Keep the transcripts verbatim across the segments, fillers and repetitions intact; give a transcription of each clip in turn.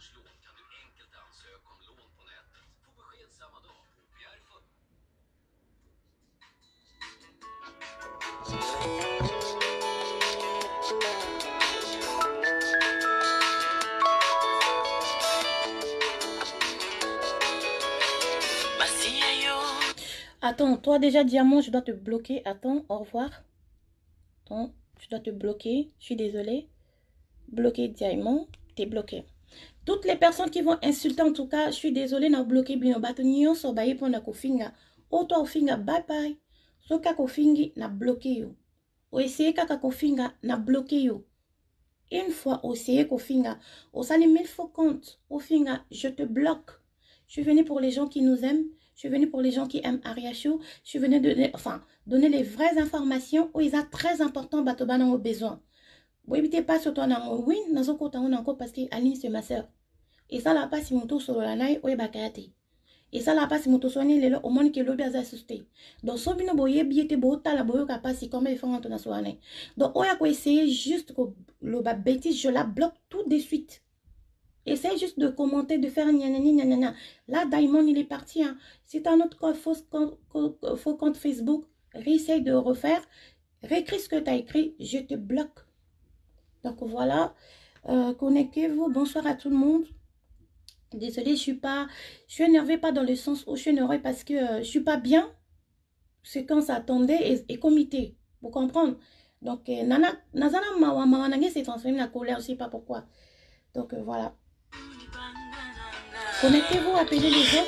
Attends, toi déjà diamant, je dois te bloquer. Attends, au revoir. Attends, je dois te bloquer. Je suis désolée. Bloquer diamant, t'es bloqué. Toutes les personnes qui vont insulter, en tout cas, je suis désolée, n'a bloqué bien. Batonnion so baye pour na kofinga. Auto finga, bye bye. So ka kofingi na bloqué yo. O essayer kaka kofinga na bloqué yo. Une fois au essayer kofinga, au sali mille fois compte, au finga, je te bloque. Je suis venue pour les gens qui nous aiment. Je suis venue pour les gens qui aiment Ariachou. Je suis venue donner, enfin, donner les vraies informations où ils sont très importants, Batoba ont besoin. Vous évitez pas sur toi, oui, nous avons encore parce que Aline c'est ma soeur. Et ça, là, pas si mon tour sur la naï, ou bakayate. Et ça, là, pas si mon tour soigné, les au monde qui l'obé à s'assister. Donc, so bino boye, biete bo, tala boyo kapasi, comme ils font en ton soigné. Donc, on a quoi essayer juste que le bêtise, je la bloque tout de suite. Essaye juste de commenter, de faire gna-gna-gna, gna-gna-gna. Là, Diamond, il est parti. Hein. Si tu as un autre compte, faux, faux compte Facebook, réessaye de refaire. Réécris ce que tu as écrit, je te bloque. Donc voilà, euh, connectez-vous. Bonsoir à tout le monde. Désolée, je suis pas, je suis énervée pas dans le sens où je suis énervée parce que euh, je suis pas bien. C'est quand ça attendait et, et comité. Vous comprenez? Donc, euh, nana, nazana mawa mawa nange s'est transformé la colère, je sais pas pourquoi. Donc euh, voilà. Connectez-vous, appelez les gens.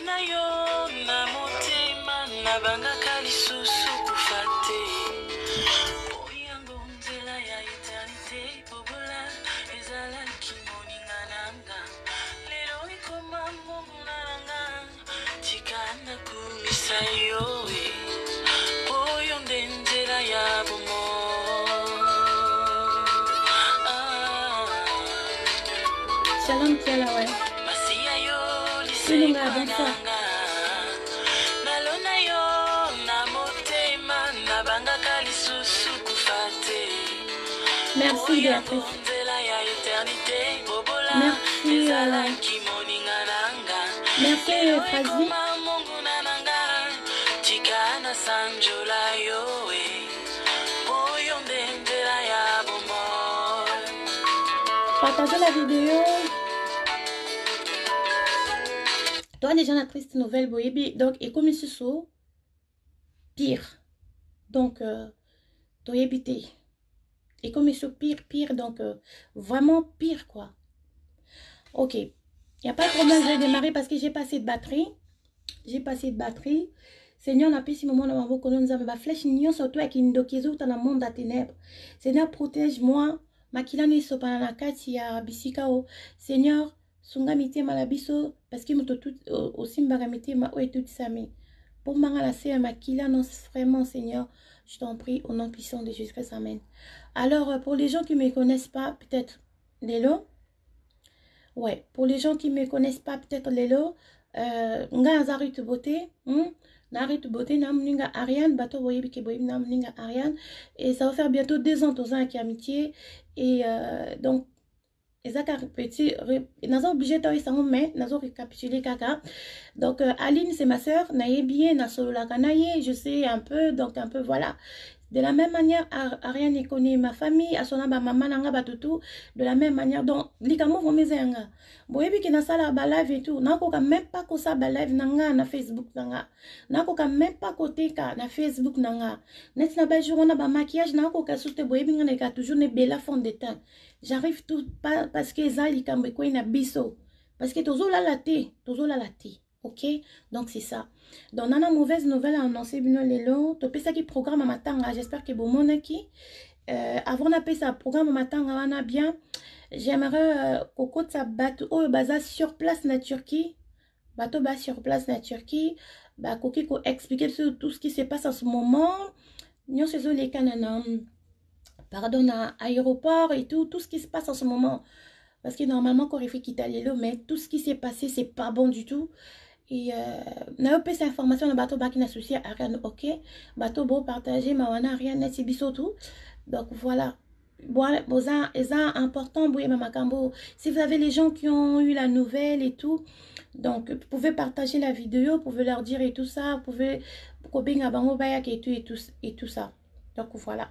Shalom Tiala, ouais. Silunga, bonsoir. Merci Béatrice. Merci euh... Merci Fazi. Partagez la vidéo. Toi déjà la triste nouvelle boyebi donc et comme ce so pire donc euh, toi habité et comme ce pire pire donc euh, vraiment pire quoi. Ok, il y a pas de problème, je vais démarrer parce que j'ai passé de batterie j'ai passé de batterie. Seigneur n'a pas si moment dans ma colonne ça va flèche nion surtout avec une dokizo dans le monde de ténèbres. Seigneur protège-moi makila ni so pana na kati ya bisikao. Seigneur sunga mitema la biso parce que moto tout aussi mbaga mitema ou tout sami pour manga la se makila non vraiment Seigneur je t'en prie au nom puissant de Jésus-Christ amen. Alors pour les gens qui me connaissent pas peut-être Lélo ouais pour les gens qui me connaissent pas peut-être Lélo euh nga azari te beauté hmm? Nari te beauté namninga Ariane bato voyez que boy namninga Ariane et ça va faire bientôt deux ans tous ans avec amitié et euh, donc Ezaka petit, nous sommes obligés de faire mais nous avons récapitulé kaka. Donc euh, Aline c'est ma soeur, naïe bien, na solo la kanaye, je sais un peu, donc un peu voilà. De la même manière, Ariane connaît ma famille, à son aba maman nanga batutu. De la même manière, donc likamo vomeze nga. Boyebi ki na sala ba live et tout, nako ka même pas ko sa ba live nanga na Facebook nanga. Nako ka même pas côté ka na Facebook nanga. Net na ba jour na ba maquillage nako ka soute boyebi nga ka toujours ne bella fond de teint. J'arrive tout pas parce que ça likambe ko ina biso. Parce que tozo la laté, tozo la laté. Ok, donc c'est ça. Donc, on a une mauvaise nouvelle à annoncer. Lelo, tu peux ça qui programme à matin. J'espère que bon mon qui. Euh, avant d'appeler ça programme à matin, on a bien. J'aimerais que ça batte au bazar sur place na Turquie. Bateau bas sur place na Turquie. Bah, Koki ko expliquer tout ce qui se passe en ce moment. Nous c'est les canana. Pardon, à aéroport et tout, tout ce qui se passe en ce moment. Parce que normalement, quand il fait quitter Lelo, mais tout ce qui s'est passé, c'est pas bon du tout. Et n'a pas cette information de bateau qui n'associe à rien ok bateau beau partager ma wana rien n'est biso tout donc voilà c'est important. Si vous avez les gens qui ont eu la nouvelle et tout, donc vous pouvez partager la vidéo, vous pouvez leur dire et tout ça, vous pouvez et tout et tout et tout ça. Donc voilà.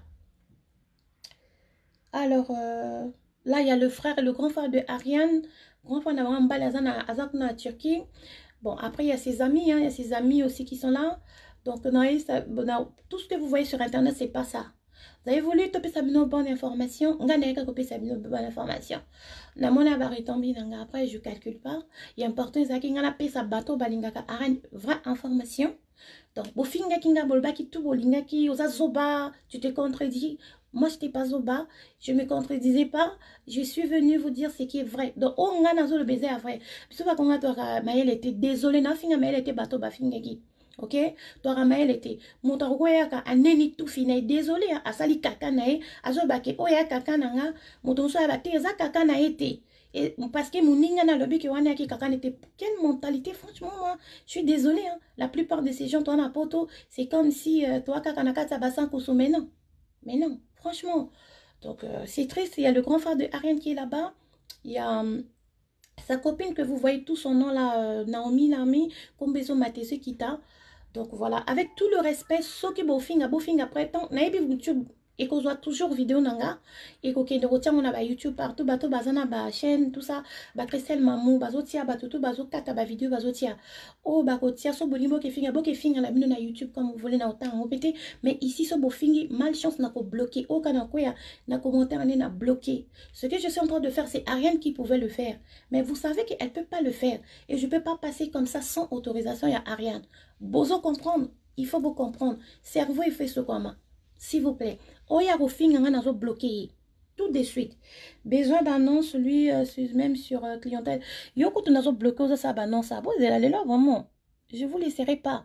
Alors euh, là il y a le frère, le grand frère de Ariane, grand frère de Turquie. Bon, après il y a ses amis, hein, il y a ses amis aussi qui sont là. Donc non, tout ce que vous voyez sur internet, c'est pas ça. Vous avez voulu toper sa bonne information, on gagne qu'à copier sa bonne information. Na mona baritombi nanga après je calcule pas. Il est important ça qu'il ngana pesa bateau balingaka arène vraie information. Donc bofinga kinga bolba ki tout bolinga ki osa zoba, tu te contredis. Moi je n'étais pas zoba, je me contredisais pas. Je suis venue vous dire ce qui est vrai. Donc on ngana zo le baiser à vrai. Parce que quand on a Maël était désolé na finga Maël était bateau bafinga ki. Ok, toi Ramael était motorgoyaka aneni tout fini désolé a sali kaka nae azobake oya kaka nanga motonso ya bate za kaka na été et parce que moninga na lobi que wana ki kaka n'était quelle mentalité franchement moi je suis désolé hein. La plupart de ces gens toi na poto c'est comme si euh, toi kaka na kata basan koso mais non mais non franchement donc euh, c'est triste. Il y a le grand frère de Ariane qui est là-bas, il y a euh, sa copine que vous voyez tout son nom là euh, Naomi Lami Kombezo Matese Kita. Donc voilà, avec tout le respect, ce qui bofing, bofing après tant, naïbi YouTube, et qu'on soit toujours vidéo nanga, et qu'on ne retient on a ba YouTube partout, bateau bazana ba chaîne, tout ça, ba Christelle Mamou, bazotia, batutu, bazo kata ba vidéo, bazotia, oh ba kotia, so bonimo ke finga, bo ke finga la bino na YouTube comme vous voulez na autant répéter, mais ici so bofingi, malchance n'a ko bloqué, oh kana koya, na commentaire n'a bloqué. Ce que je suis en train de faire, c'est Ariane qui pouvait le faire, mais vous savez qu'elle peut pas le faire, et je peux pas passer comme ça sans autorisation, il y a Ariane. Bozo comprendre, il faut vous comprendre. Cerveau, il fait ce comment. S'il vous plaît. Oya Rofing, on a bloqué. Tout de suite. Besoin d'annonce, lui, euh, même sur euh, clientèle. Yoko, tu n'as pas bloqué ça, bah non, ça. Bon, elle allait là, vraiment. Je vous laisserai pas.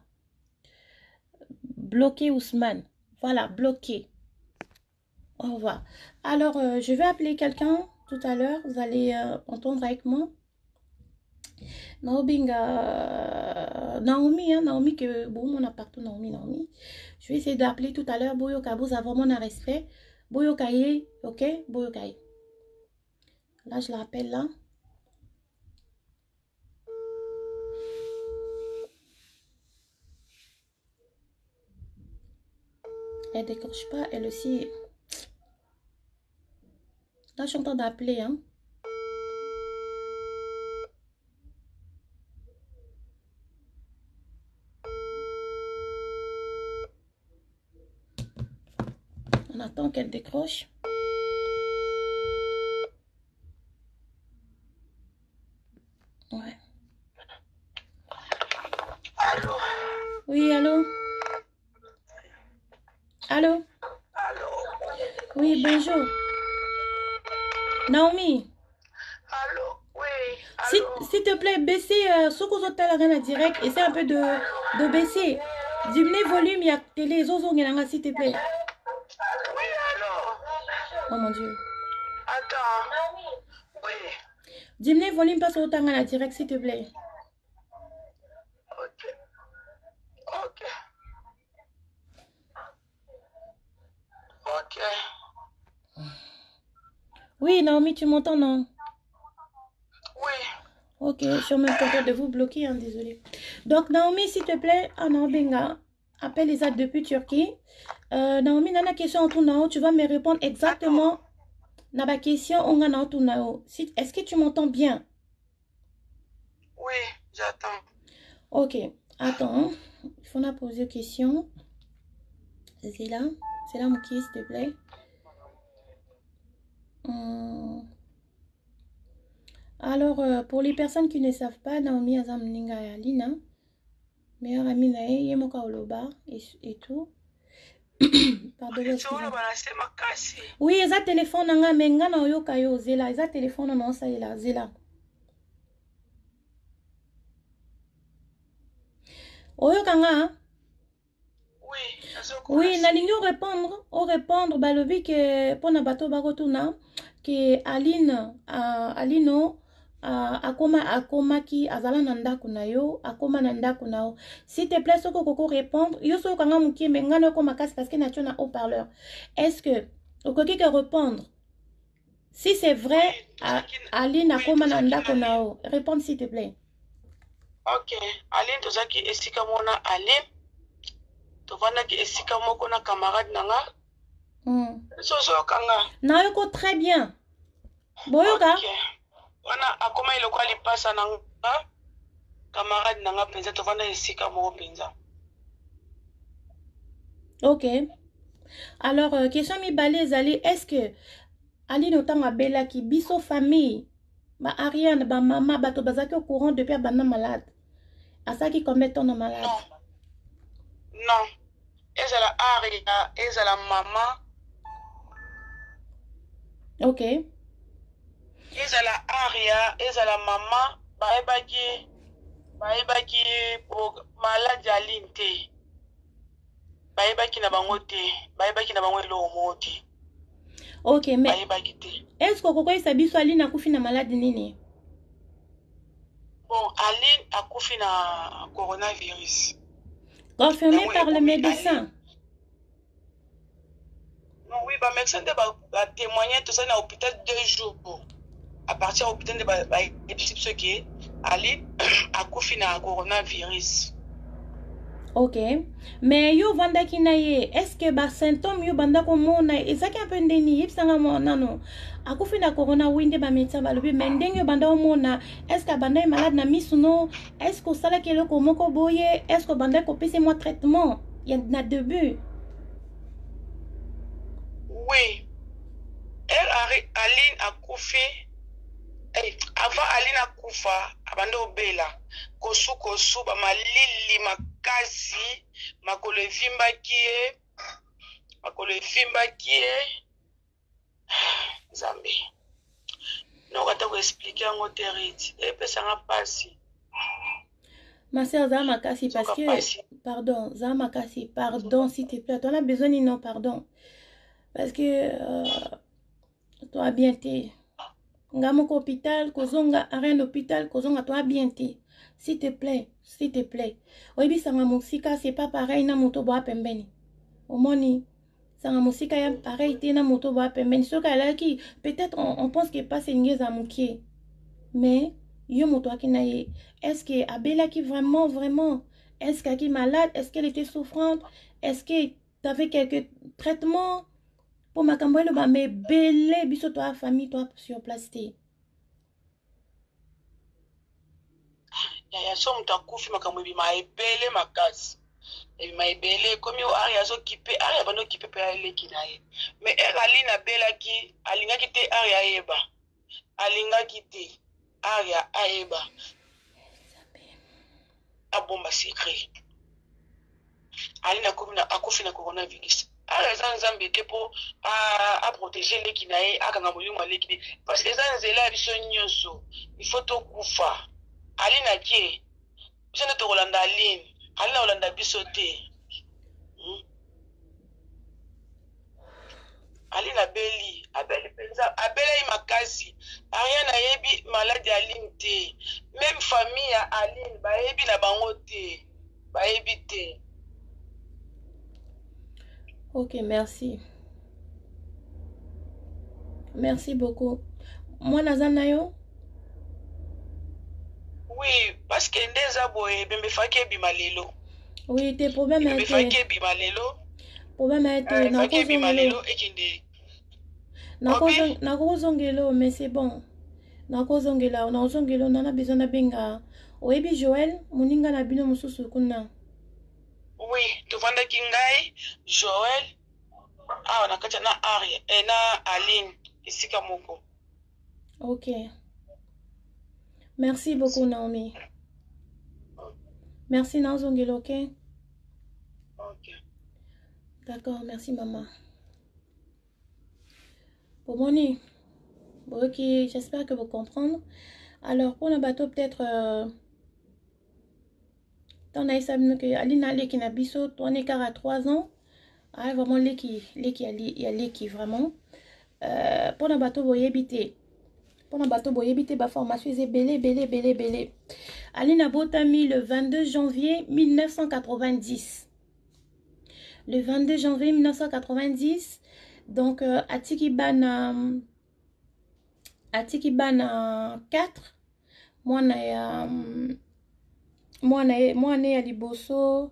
Bloqué Ousmane. Voilà, bloqué. Au revoir. Alors, euh, je vais appeler quelqu'un tout à l'heure. Vous allez euh, entendre avec moi. Naomi, euh, Naomi, hein, Naomi, que bon, on a partout Naomi, Naomi. Je vais essayer d'appeler tout à l'heure Boyoka, vous avez vraiment un respect. Boyoka, ok, Boyoka. Là, je l'appelle là. Elle décroche pas, elle aussi. Là, je suis en train d'appeler, hein. On attend qu'elle décroche. Ouais. Allô? Oui, allô? Allô? Allô? Oui, bonjour. Naomi? Allô? Oui. S'il te plaît, baissez euh, ce que vous avez en direct. Essaye un peu de, de baisser. Diminuez le volume, il y a télé, zozo, s'il te plaît. Oui, allô? Oh mon Dieu. Attends. Oui. Diminuez le volume, passe au temps en direct, s'il te plaît. Ok. Ok. Ok. Oui, Naomi, tu m'entends, non? Oui. Ok, je suis même content de vous bloquer, hein, désolé. Donc, Naomi, s'il te plaît, Anna Benga, appelle les autres depuis Turquie. Euh, Naomi, dans la question en tournant, tu vas me répondre exactement. Dans la question, on a en tournant. Est-ce que tu m'entends bien? Oui, j'attends. Ok, attends. Il faut la poser une question. C'est là. C'est là, mon qui, s'il te plaît. Hum. Alors, euh, pour les personnes qui ne savent pas, Naomi Azam Ninga et Alina, meilleure amie Nae, Yemoka Oloba et, et tout. Pardon, oui, ils ont téléphone, nanga menga na yo kayo zela, ils ont téléphone non ça est là, zela. Oyo kanga. Oui, oui, na lingo répondre, au répondre, bah le bi que pour na bateau barotuna que Aline, uh, Alino. Uh, akoma akoma ki azala nanda kunayo akoma nanda kunao s'il te plaît soko koko répondre yo soko kanga muki mengano ko makasi parce que na tuna haut-parleur est-ce que okoki que répondre Si c'est vrai, Oui, A- tozalaki Aline oui, akoma na tozalaki ndako na na Lille. o. Réponds s'il te plaît. Ok, Aline tozalaki esika mona Aline. Tovandaki esika moko na camarade nanga. Hmm. Soso kanga. Nayoko très bien. Boyoka? Ok. Wana akoma iloko alipasa nanga. Camarade nanga penza tovanda esika moko penza. Ok. Alors, euh, question mi balé ezali, est-ce que Aline otanga bela ki biso famille, ba Ariane, ba mama, bato bazaki au courant depuis abana malade. Asaki combien de temps na malade? Non. Non. Ezala Aria, ezala mama. Ok. Ezala Aria, ezala mama. Baebaki, baebaki malade Aline te. Baebaki na bango te. Baebaki na bango elo moti. Ok, mais Baebaki te. est-ce que koko isa biso Aline akufi na malade nini? Bon, Aline akufi na coronavirus. Confirmé Yango par le ekomi médecin. Aline. Non, oui, bah, médecin de ba témoigner tout ça dans l'hôpital deux jours. À partir de l'hôpital de ba ba ce qui Aline akufi na coronavirus. Ok. Mais yo vandaki na ye, est-ce que ba symptômes yo bandako mona ezaki un peu ndeni yipsanga mona no. Akufi na corona winde ba médecin ba lobi mais ndenge bandako mona, est-ce que banda est malade na misuno? Est-ce que sala kelo ko moko boye? Est-ce que banda ko pese moi traitement? Il y a na début. Oui. Elle Aline akufi avant Aline akufa abanda obela kosu kosu ba malili makasi makolo evimbaki ye makolo evimbaki ye Zambi no kata ko expliquer yango teriti epesanga pasi. Ma sœur Zama Kassi, parce que pardon Zama Kassi, pardon s'il te plaît, tu as besoin de non pardon parce que euh, toi bien t'es Ngamoko hôpital, kozonga arène hôpital, kozonga toi bien t'es. S'il te plaît, s'il te plaît. Oibi sanga musika, c'est pas pareil na moto boa pembeni. Omoni, sanga musika ya pareil te na moto boa pembeni. Soka laki, peut-être on, on pense que pas c'est une amukie. Mais yo moto akinaye, est-ce que Abela qui vraiment vraiment, est-ce qu'elle est malade, est-ce qu'elle était souffrante, est-ce que tu avais quelques traitements? Pour ma campagne, mais belé, biso toi famille, toi sur place. Ya ya so mutakufi makamwe ma ebele makasi. E ma ebele komi o ari azo kipe ari abano kipe pe ale kinaye. Mais elle Aline bela ki alinga kite ari ayeba. Alinga kite ari ayeba. Abomba secret. Aline akomi na akufi na coronavirus. Ara eza nzambe te po a a protéger les kinaye akanga molimo ale kinaye parce que eza nzela biso nyonso il faut to kufa. Aline akie biso ne to kolanda Aline Aline olanda biso te. Hmm? Aline abeli abeli penza abeli makasi Ariane ayebi malade Aline te même famille ya Aline bayebi na bango te bayebi te. Ok, merci. Merci beaucoup. Moi, Nazanayo? Oui, parce que ndeza boye bembe fake bimalelo. Oui, tes problèmes étaient. Bembe fake bimalelo. Problème a été. Fake bimalelo ekende. Nakozongelo, mais c'est bon. Nakozongela, nakozongelo, nana besoin na benga. Oyebi Joël, moninga na bino mususu kuna. Oui, tovanda kingai Joël. Ah, na kati na Aria et na Aline isika moko. Ok. Merci beaucoup Naomi. Merci Nazongelo, ok? Ok. D'accord, merci maman. Pour Moni, ok, j'espère que vous comprenez. Alors, pour le bateau, peut-être... Euh, on a essayé que Alina Leki na biso, on est car à trois ans. Ah, vraiment, Leki, Leki, il y a Leki, vraiment. Euh, pour le bateau, vous habitez. Pour le bateau, vous habitez, ma formation, c'est belé, belé, belé, belé. Alina Botami, le vingt-deux janvier mille neuf cent quatre-vingt-dix. Le vingt-deux janvier mille neuf cent quatre-vingt-dix. Donc, euh, Atiki Ban, euh, atiki bana quatre mwana ya um, mwana ya mwana ya liboso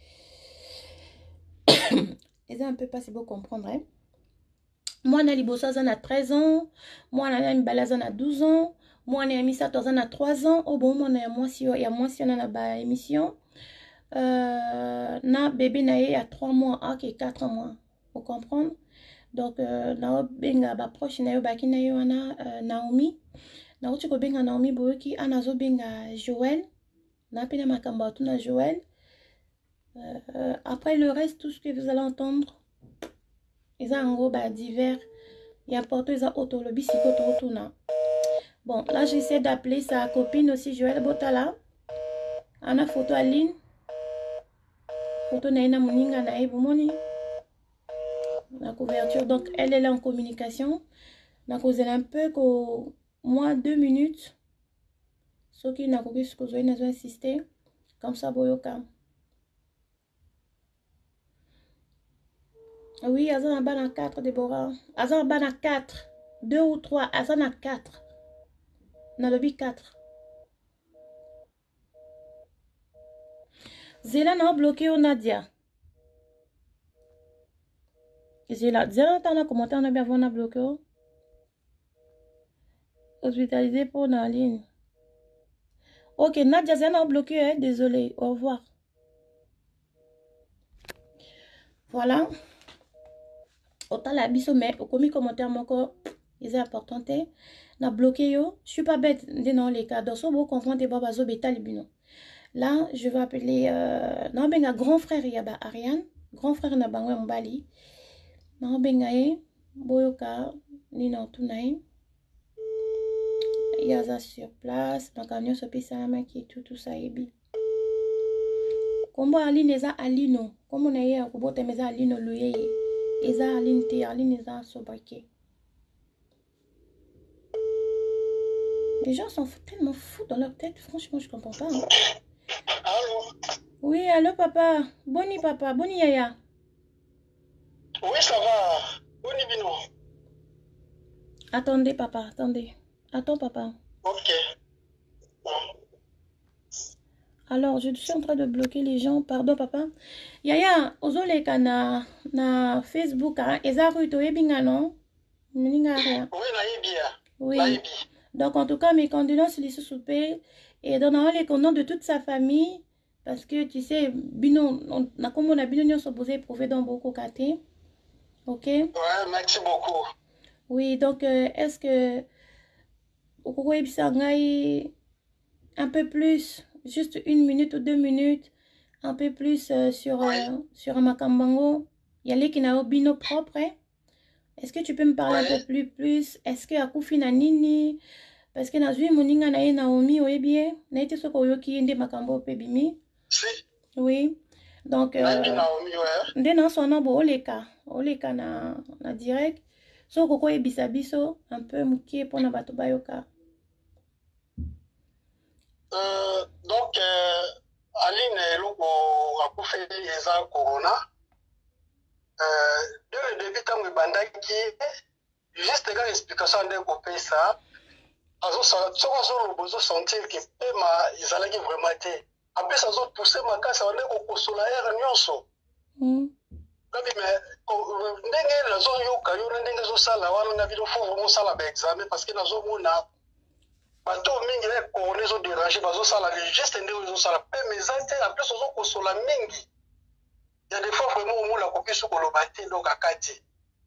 c'est un peu pas si beau comprendre hein? Mwana ya liboso aza na treize ans mwana ya mibale aza na douze ans mwana ya misato aza na trois ans o bon mwana ya mwasi ya mwasi wana na ba émission euh, na bébé na ye ya trois mois ok quatre mois vous comprendre donc euh, na benga ba proche na yo baki na yo wana euh, Naomi na uti ko benga Naomi boyoki ana zo benga Joël na pena makamba tu na Joël euh, après le reste tout ce que vous allez entendre ils ont en gros bah divers il y a porté ils ont autolobby psychototuna. Bon là j'essaie d'appeler sa copine aussi Joël Botala ana photo Aline photo na ina muninga na ebumoni la couverture donc elle est là en communication donc vous allez un peu qu'au moins deux minutes ce qui n'a pas ce que vous avez insister comme ça boyoka oui azan a bana quatre Déborah azan a bana quatre deux ou trois azan a quatre na lobby quatre Zéla n'a bloqué au Nadia Zéla Zéla t'en a commenté on a bien on a bloqué hospitalisé pour Naline ok Nadia Zéla n'a bloqué hein? Désolé au revoir voilà autant la biso mais au commis commentaire mon corps ils est important na bloqué yo je suis pas bête dans les cas dans ce beau confronté baba zo beta libino là je vais appeler euh, non benga grand frère yaba Ariane grand frère na bango mbali non benga e boyoka ni non tunai yaza sur place donc camion so pisa ma qui tout tout ça ebi kombo Aline eza Alino comme on a ko bote meza Alino luyeye eza Aline te Aline eza sobrake. Les gens sont tellement fous dans leur tête, franchement je comprends pas hein. Allô? Oui, allô papa. Boni papa, boni yaya. Oui, ça va. Boni bino. Attendez papa, attendez. Attends papa. Ok. Bon. Alors, je suis en train de bloquer les gens. Pardon papa. Yaya, ozoleka na na Facebook hein. Eza ruto ebinga non? Ninga rien. Oui, naïbia. Oui. Naïbi. Donc en tout cas, mes condoléances les sous-soupés et donnant les condoléances de toute sa famille. Parce que tu sais, bino, on a comme on a bino sont posés prouver dans beaucoup de ok? Ouais, merci beaucoup. Oui, donc euh, est-ce que au cours un peu plus, juste une minute ou deux minutes, un peu plus euh, sur Oui. euh, sur Makambango, il y a les qui n'ont bino propre. Hein? Est-ce que tu peux me parler Oui. un peu plus plus? Est-ce que Akufi na nini? Parce que na zui moninga na ye Naomi oyebie, na été soko yoki ende makambo pebimi. Si. Oui. Donc, euh, Naomi, ouais. nde na sona bo oleka, oleka na, na direct. So koko ebisa biso, un peu mukie pona bato bayoka. Euh, donc, euh, Aline, loko akufe eza corona. Euh, dès le début, quand we bandaki, juste une explication de coupé ça. Azo sa, soko zo bozo sentir que pema izalaki vraiment te. Après ça zo pousser ma casse on est ko kosola era nyonso. Mm. Kabi me ndenge la zo yoka yo ndenge zo sala wana na video fo vraiment sala ba examen parce que na zo mona bato mingi le ko ne zo déranger bazo sala juste ndenge zo sala pe mezate après ça zo kosola mingi. Il y a des fois vraiment au la copie sur le bâti donc à Kati.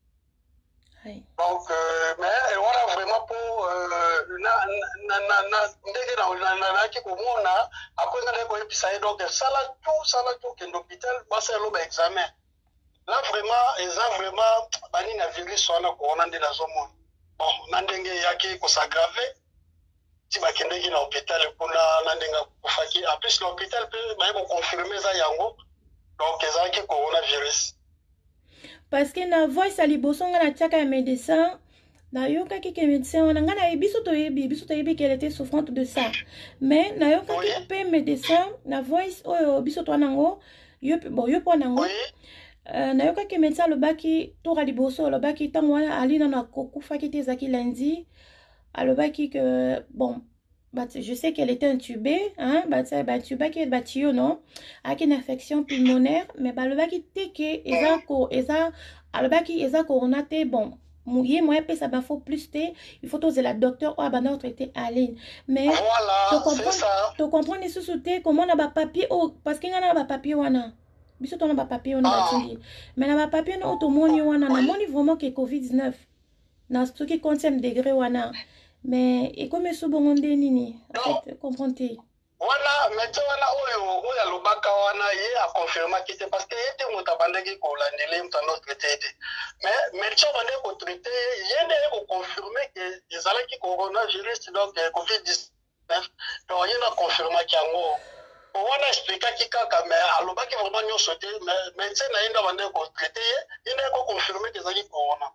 Donc euh, mais voilà vraiment pour euh, na na na na ndenge na na na ki ko mona après na ko episa donc ça là tout ça là tout que l'hôpital passe le examen. Là vraiment ils ont vraiment bani na virus wana corona de la zone. Bon na ndenge yaki ko s'aggraver. Si ba kende ki na hôpital pour na ndenge ko faki en plus l'hôpital peut ba ko confirmer ça yango. Donc ils ont qui coronavirus. Parce que na voice à liboso nga na tiaka ya médecin na yoka ki ke médecin wana nga na biso to yebi biso to yebi qu'elle était souffrante de ça mais na yoka Oui. ki pe médecin na voice oyo biso to nango yo bon yo po nango Oui. euh, na yoka ki médecin lo baki to ra liboso lo baki tango wana ali na na kokufa ki te zaki lundi alobaki que bon bah, je sais qu'elle était intubée hein bah ça bah intubaki bah tio non avec une infection pulmonaire mais bah alobaki teke eza ko eza alobaki eza corona te bon ye moyen pe ça faut plus te il faut oser la docteur ou abandon traiter Aline mais voilà c'est ça tu comprends les sous-sautés comment on a ba papier oh parce qu'il y a ba papier wana biso to na ba papier wana batindi mais na ba papier no automoni wana na moni vraiment que covid dix-neuf na stoki quantième degré wana mais et comme ce bon nini en fait comprends-tu wana médecin wana oyo oyo alobaka wana ye a confirma que c'est parce que était moto bandaki ko landele mtano traité mais médecin bande ko traité yene ko confirmer que ezalaki coronavirus donc covid dix-neuf donc yena confirma kiango wana expliquer ki kaka mais alobaki vraiment nyo sauté mais médecin na yenda bande ko traité yene ko confirmer que ezalaki corona.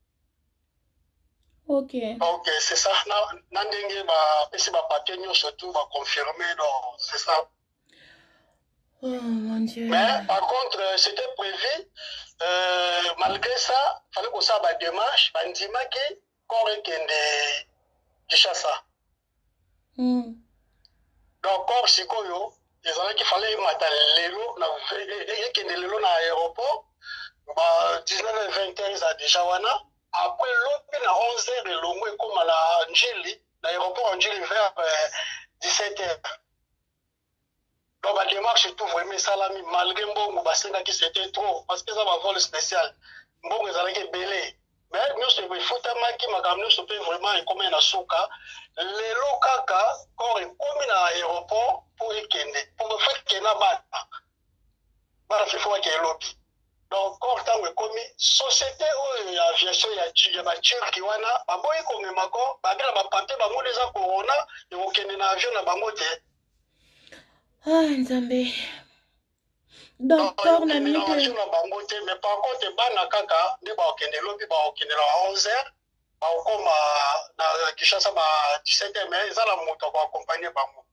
Ok. Ok, c'est ça. Nandenge ba pesi ba papier nyo surtout va confirmer donc c'est ça. Oh mon Dieu. Mais par contre c'était prévu euh, malgré ça fallait que ça ba démarche ba ndima ki corps kende Kinshasa. Mm. Donc corps sikoyo ils ont qu'il fallait mata lelo na kende lelo na aéroport ba dix-neuf heures vingt heures a déjà wana. Après l'autre, à onze heures, le long est comme à la Angélie, l'aéroport Angélie vers euh, dix-sept heures. Donc, la démarche est tout vraiment salami, malgré Mbongo, qui c'était trop, parce que ça va vol spécial. Mbongo, ils allaient belé. Mais nous, c'est le foot à Maki, ma nous, c'est vraiment comme un asuka. Les locaka, quand ils commun à l'aéroport, pour y kende, pour faire qu'il y ait un bat. Voilà, il faut qu'il y ait lobby. Donc, quand on a commis société ou aviation, il y a des Turcs qui ont un peu comme un macon, il y a des papiers, il y a des corona, il y a des avions, il y a des motés. Ah, Nzambe. Donc, on a mis que... Mais par contre, il y a des kaka, il y a des lobbies, il y a onze heures, comme à Kinshasa, dix-sept heures, mais ils ont la moto pour accompagner.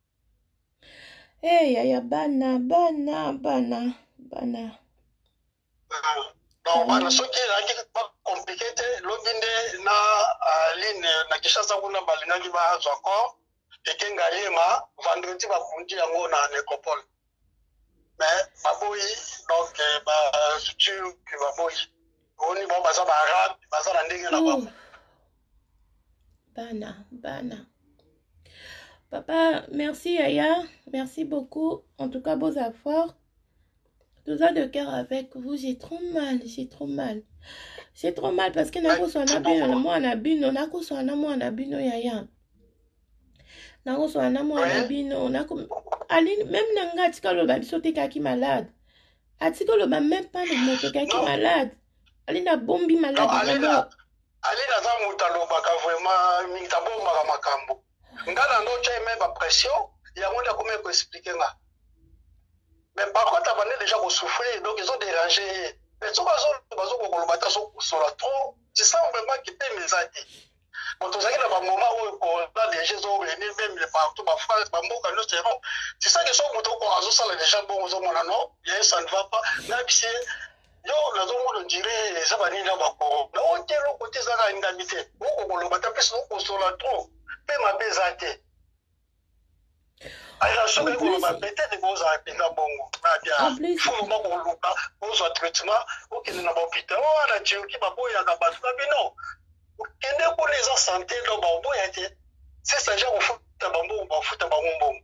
Eh, il y a bana, bana, bana, bana. Donc voilà, ce qui est compliqué, l'obinde na ligne na Kinshasa kuna balina ki ba encore et kengalema vendredi ba kundi yango na nécropole. Mais baboyi donc ba structure qui baboyi. Oni bon baza ba arabe, baza na ndenge na babo. Bana, bana. Papa, merci Yaya, merci beaucoup. En tout cas, beaux efforts. Tout ça de cœur avec vous, j'ai trop mal, j'ai trop mal. J'ai trop mal parce que nako so na bino, moi na bino, nako so na moi na bino Yaya. Nako so na moi na bino, nako Aline même nanga tika loba biso te kaki malade. Atiko loba même pas le mot te kaki malade. Aline a bombi malade vraiment. Aline a za mutaloba ka vraiment mingi tabomba ka makambo. Ngala ndo cha même ba pression, ya monde comment expliquer nga. Mais par contre, on a déjà souffrir, donc ils ont dérangé. Mais si on a trop, c'est ça vraiment qui peut mes amis. Quand on a un moment où on a des gens venus, même les partout, ma France, ma mot, nous c'est bon. C'est ça que son moto qu'on a ça déjà bon aux hommes non, bien ça ne va pas. Même si yo les hommes on dirait ça va ni là bas. Mais on tient le côté ça a une indemnité. On le bat plus on se la trop. Paie ma pesate. Alors, ce que vous avez peut-être des choses à faire, en plus, il faut que vous ayez un traitement, ou qu'il y ait un hôpital, ou un Turquie, ou un Gabat, mais non. Quel est pour les gens santé, le bambou, c'est ça, j'ai un foot à bambou, ou un foot à bambou.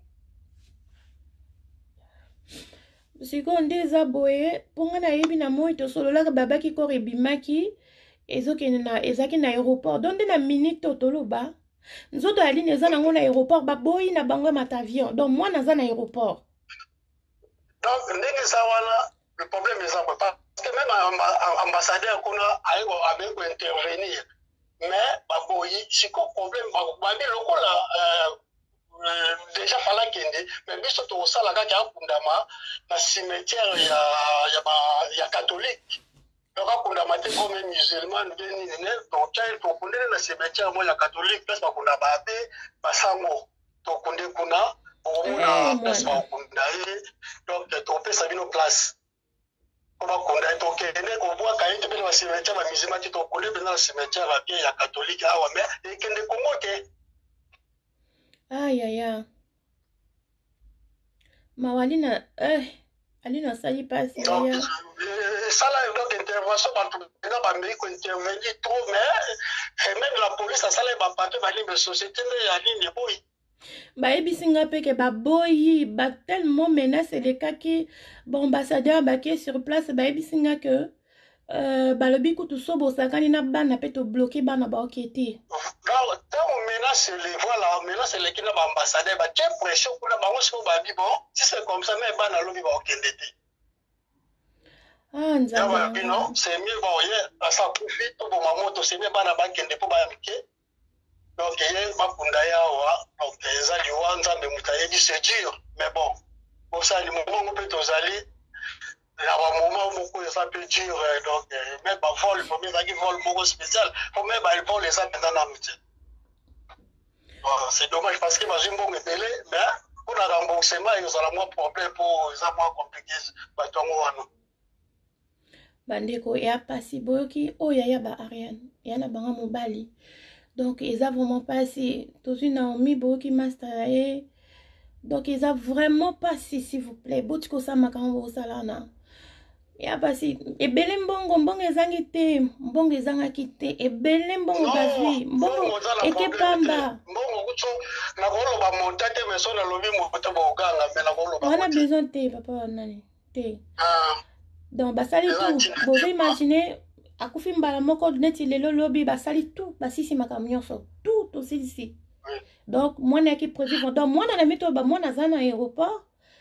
Seconde zaboye, pour na yebi na moi to solo la baba ki ko rebimaki, ezoke na ezaki na aéroport. Donc na minute totoloba. Nous autres, Aline, nous sommes à l'aéroport, baboy na bango matavion. Donc, moi, nous sommes à l'aéroport. Donc, le problème est ça. Parce que même l'ambassadeur a intervenir. Mais, baboy, c'est quoi le problème? Baboy, le coup là, déjà, il fallait qu'il y ait. Mais, bien sûr, tout ça, là, il y a un kundama, dans le cimetière, il y a catholique. Donc, on a maté comme un musulman, donc il faut qu'on ait le cimetière, moi, la catholique, parce qu'on a babé, basango, donc on est qu'on a, on a place, on a, donc on peut s'habiller nos places. pour bakunda tokende koboa kayi te bena cimetière ba musulman ti tokende bena cimetière ba bien ya catholique awa mais ekende Congo te. Aïe aïe aïe. Mawalina eh alina sali passe donc ya. ça là donc intervention bato bena ba mbeki ko intervenir trop mais même la police ça là ba papier ba libre société ya nini boy. Bayebi singa pe ke baboyi ba tellement menace les cas qui bon ambassadeur ba qui est sur place bayebi singa que euh balobi kutu sobo sakani na bana pe to bloquer bana ba okete. Donc tant on menace les voilà on menace les qui na ba ambassadeur ba quelle pression kuna ba ngo ba bi bon si c'est comme ça mais bana lobi ba okende te. Ah nzamba. Non c'est mieux bon yeah ça profite pour ma moto c'est mieux bana ba kende pour ba mike. Donc, il y a un donc les alliés, mais mutaye dit c'est dur, mais bon, pour ça, le moment où peut aux alliés, il y a un moment où ça peut dur, donc même pas vol, il faut même qu'il vole beaucoup spécial, il faut même pas vol les ça pendant la mutuelle. C'est dommage parce que j'ai un bon délai, mais pour le remboursement, il y a moins de problème pour les moins compliqués, bah toi moi. Bandeko ya pasi boki o ya ya ba Ariane, ya na banga mobali. Donc, ils ont vraiment passé dans une Naomi Boki Master. Donc, ils ont vraiment passé, s'il vous plaît. Botiko Samakambo Salana. Il a passé. Et Belem Bongo, Bongo Zangite, Bongo Zangakite, et Belem Bongo Bazui, Bongo, et Kepamba. On a besoin de thé, papa. Thé. Donc, basali tout. Vous imaginez. Akufi mbala moko neti lelo lobi basali tout basisi makamyo so tout aussi ici. Donc moi na ki prévu donc moi na mito ba moi na zana aéroport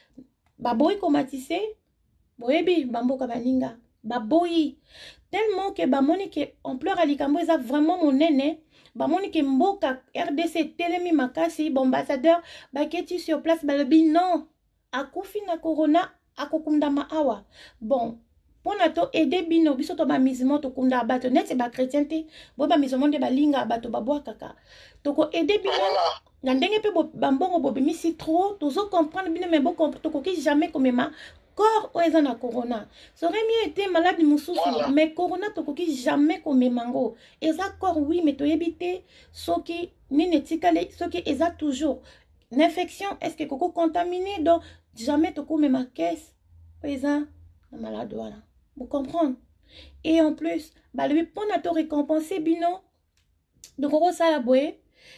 ba boy komatise boyebi bamboka baninga ba boy tellement que ba moni que on pleure à likambo eza vraiment mon nene ba moni que mboka R D C telemi makasi bon ambassadeur ba keti sur place ba lobi non akufi na corona akokundama awa bon. Pour nous aider bino biso to ba musulman to kunda bato net ba chrétien te bo ba musulman de ba linga bato ba boa kaka to ko aider bino na ndenge pe ba mbongo bo bimisi trop to zo comprendre bino mais bo comprendre to ko ki jamais comme ma corps o ezana corona ça aurait mieux été malade mususu mais corona to ko ki jamais comme mango eza corps oui mais to ebité soki ni netikale soki eza toujours l'infection est-ce que koko contaminé donc jamais to ko ma caisse eza malade voilà. Vous comprenez? Et en plus, bah, le point à te récompenser, bino. Donc, on va ça la boue.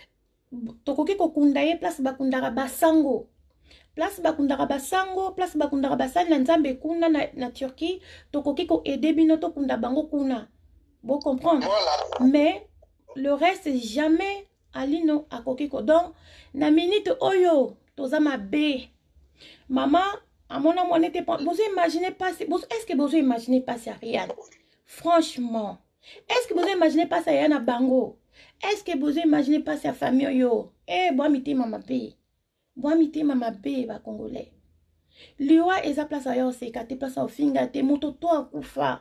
Tokoki kokundaye place bakundara basango. Place bakundara basango, place bakundara basango, nanzambe kuna na, na Turquie. Tokoki ko aider bino to kunda bango kuna. Vous comprenez? Voilà. Mais, le reste, jamais alino akokiko. Donc, na minute oyo, tozama B. Maman, à mon amour, n'était pas. Vous imaginez pas. Est-ce que vous imaginez pas ça, Ariane? Franchement. Est-ce que vous imaginez pas ça, Yana Bango? Est-ce que vous imaginez pas sa famille, yo? Eh, bois mité mama B. Bois mité mama B, ba Congolais. Liwa, et sa place ailleurs, c'est qu'à tes places au finga, tes motos, toi, koufa.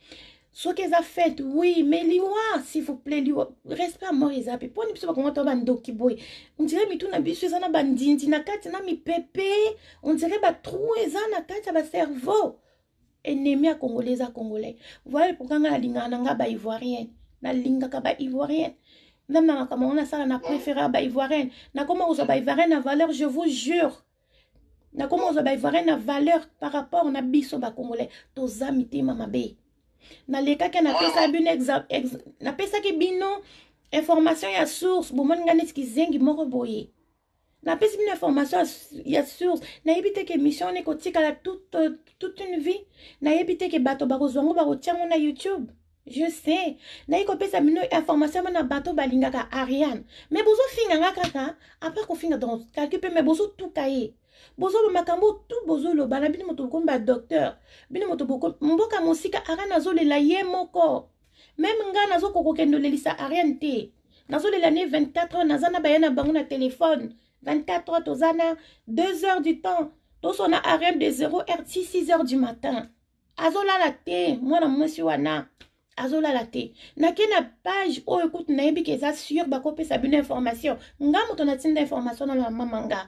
Ce qu'ils ont fait, oui, mais liwa, s'il vous plaît, liwa, respect à mort, ils ont fait. Pour ne pas comment tu vas ndoki boy. On dirait que tu n'as pas besoin de bandinti, na kati na mi pépé. On dirait que tu na kati na cerveau. Ennemi à Congolais à Congolais. Voilà pourquoi la linga nanga ba ivoirienne. La linga ka ba ivoirienne. Même na kama on a ça na préféré ba ivoirienne. Na comment on ba ivoirienne à valeur, je vous jure. Na comment on ba ivoirienne à valeur par rapport na biso ba Congolais. Tos amité mama be. Na leka ke na pesa bino exemple na pesa ke bino information ya source bo mon ngane ski zengi moko boye na pesa bino information ya source na yebite ke mission ne ko tikala toute toute une vie na yebite ke bato ba kozwango ba kotiango na YouTube je sais na yiko pesa bino information na bato balinga ka Ariane mais bozo finga ngaka après ko finga dans calcul mais bozo tout cahier bozo lo makambo tout bozo lo bana bino moto komba docteur bino moto boko mboka mosika ara nazo le la ye moko même nga nazo kokokendo le lisa Ariane te nazo le l'année vingt-quatre heures nazana bayana bango na téléphone vingt-quatre heures tozana deux heures du temps to sona Ariane de zéro heure six heures du matin azola la te moi na mwesi wana azola la te na kena page o écoute na yebi ke za sur ba kopesa bino information nga moto na tinda information na mamanga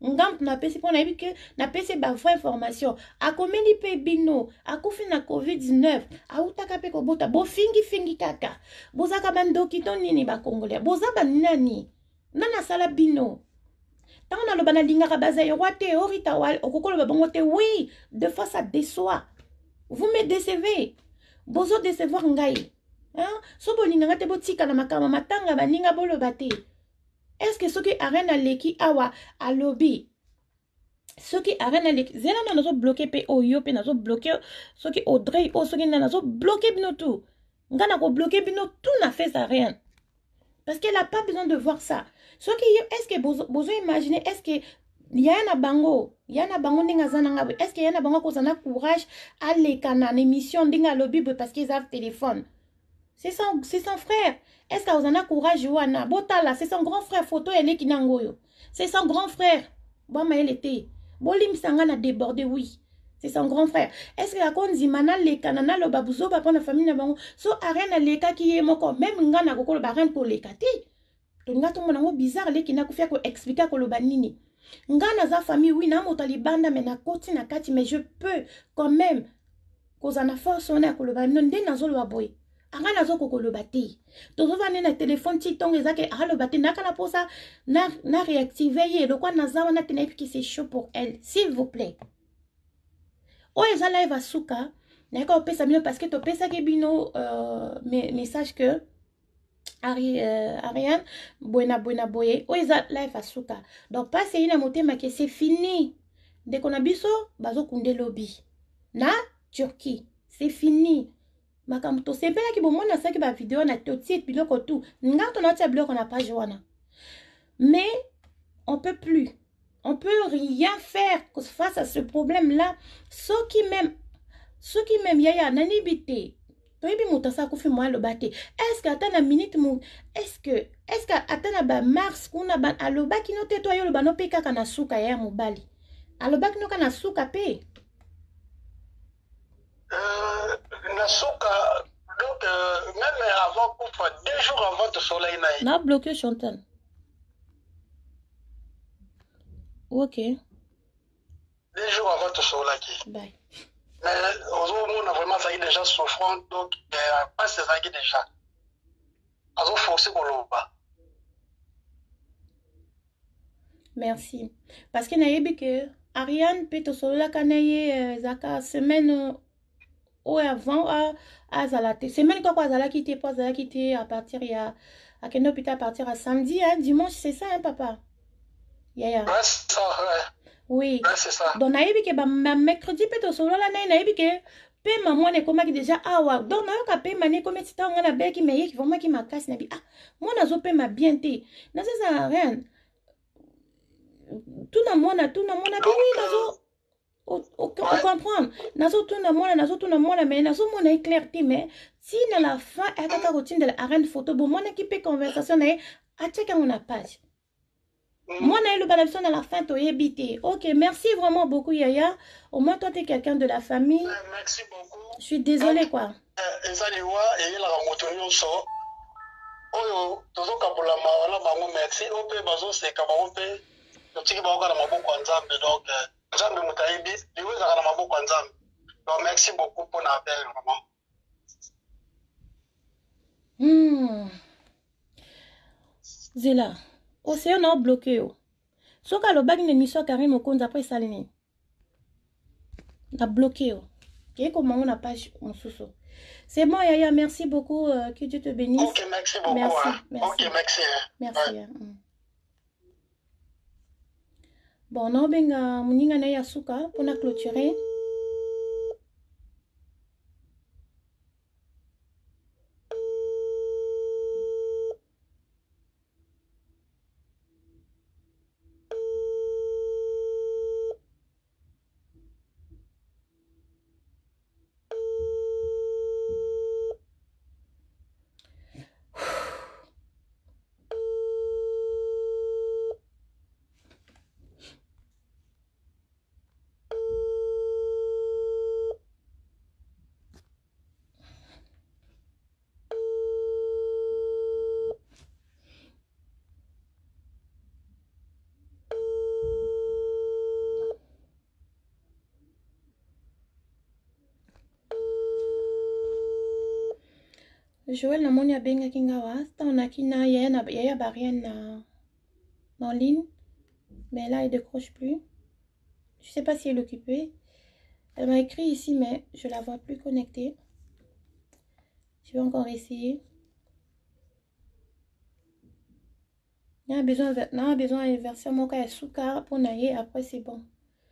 ngam na pesi pour na que na pesi ba vraie information akomeli pe bino akufi na covid dix-neuf autaka pe kobota bo fingi fingi kaka bozaka bandokito nini ba congolais boza banani nana sala bino tant na lo bana lingaka baza yote orita wal okokolo babongo te oui deux fois ça déçoit vous me décevez bozo décevoir ngai hein so bolinga te botika na makama matanga baninga boloba te. Est-ce que ce qui arène à l'équipe awa à lobby ce qui arène à l'équipe zela na nazo bloqué pe oyo pe nazo bloqué ce qui Audrey o ce qui na nazo bloqué bino tout ngana ko bloqué bino tout n'a fait ça rien parce qu'elle a pas besoin de voir ça ce qui est-ce que besoin imaginer est-ce que yana bango yana bango ndinga zana ngabe est-ce que yana bango ko zana courage à lekana na émission ndinga lobby parce qu'ils ont téléphone. C'est son, c'est son frère. Est-ce que vous en avez courage, Wana? Botala, c'est son grand frère. Photo, elle est qui nangoyo. C'est son grand frère. Bon, mais elle était. Bolim Sangan a débordé, oui. C'est son grand frère. Est-ce que la konzimana le kanana le babouzo papa na famille na bango so arena le ka qui est moko même ngana ko le barin ko le kati. To ngato monango bizarre le ki na kufia ko expliquer ko lo banini. Ngana za famille oui na motalibanda mais na koti na kati mais je peux quand même cause na force on a ko lo banino nde na zo lo boy. Angana zo koko lo bati. Tozo vane na téléphone ti tonge zake a lo bati naka na posa na na réactiver ye lo kwa na za wana tenepi ki c'est chaud pour elle s'il vous plaît. O eza live asuka na ka opesa bino parce que to pesa ke bino euh, message que Ari euh, Ariane buena buena boye o eza live asuka. Donc passe ina motema que c'est fini. Dès qu'on a biso bazo kunde lobby. Na Turquie, c'est fini. Makamto sepela ki bomo na saki ba vidéo na totit biloko tout. Nga to na tia bloko na page wana. Mais on peut plus. On peut rien faire face à ce problème-là. Ceux qui m'aiment, ceux qui m'aiment, yaya, nanibité. Toibi mutasa kufi moi le bate. Est-ce que attends une minute mou? Est-ce que, est-ce que attends ba mars kuna ban aloba ki no te toyo le bano pe kaka na suka ya mobali. Aloba ki no kana suka pe. Euh, na suka donc euh, même avant pour deux jours avant de soleil naï. Na bloqué Chantal. Ok. Deux jours avant de soleil. Bye. Mais aujourd'hui, on a vraiment ça déjà souffrant, donc pas c'est ça qui déjà. Alors forcé pour l'eau. Merci. Parce que naïbi que Ariane peut te sola kanaye zaka semaine ou avant à à zalate. Semaine quoi quoi zala quitter pas zala quitter à partir il y a à quel hôpital à partir à samedi hein dimanche c'est ça hein papa. Yeah, yeah. Ouais, c'est ça, ouais. Oui. Ouais, c'est ça. Donc naïbi que ba mercredi peut te sola la naïbi que pe maman ne koma ki déjà ah wa donc na ka pe mané comme si ta ngana be ki meye ki vraiment ki makasi na bi ah moi na zo pe ma bien te na ça rien tout na mona tout na mona pe oui na zo on comprend nazo tout na mona nazo tout na mona mais nazo mona clarté mais si na la fin elle ka routine de la arène photo bon mona ki pe conversation na a checker mon page. Moi, on a eu le balance à la fin, tu es habité. Ok, merci vraiment beaucoup, Yaya. Au moins, toi, tu es quelqu'un de la famille. Merci beaucoup. Je suis désolée, quoi. Et ça, il y a la moto, so. Oh, toujours quand la maman, maman, merci. On peut, bazo, c'est quand on peut. Le petit qui va encore dans ma boucle en zambe. Donc, zambe, moutaïbi, il va dans ma boucle en zambe. Donc, merci beaucoup pour l'appel, Hmm. maman. Zéla. Océan a bloqué. So ka lo bag ne mission Karim Okonza après salini. Na bloqué. Ok, comment on a page en sous. C'est bon Yaya, merci beaucoup, euh, que Dieu te bénisse. Ok, merci beaucoup. Merci, hein. merci. Ok, merci. Hein. Merci. Ouais. Hein. Mm. Bon, non benga muninga na yasuka pour na clôturer. Joël namoni abenga kingawa. C'est on a kina yaya yaya barien en ligne. Mais là, elle décroche plus. Je sais pas si elle est occupée. Elle m'a écrit ici, mais je la vois plus connectée. Je vais encore essayer. Il y a besoin de besoin de verser mon cas sous car pour nailler. Après, c'est bon.